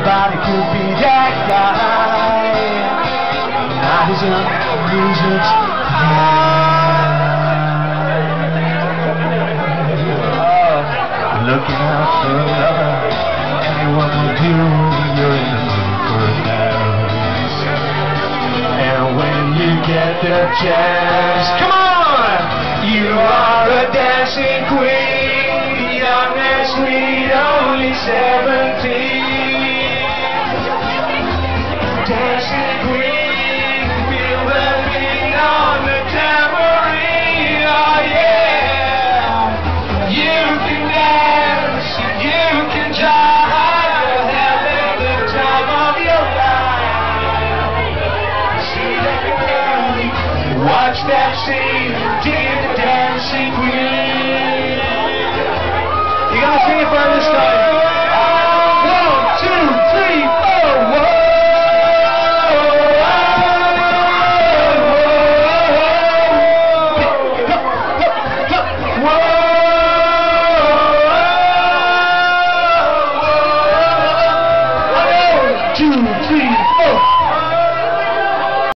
Anybody could be that guy. Not as a music's looking out for a lover. Anyone will do. You're in the mood for a dance. And when you get the chance, come on! You are a dancing queen, young and sweet, only 17. Dancing queen, feel the beat on the tambourine, oh yeah. You can dance, you can jive, having the time of your life. See that girl, watch that scene, dig the dancing queen. You gotta sing it for this time. 1, 2, 3, 4, whoa. Two, three, four.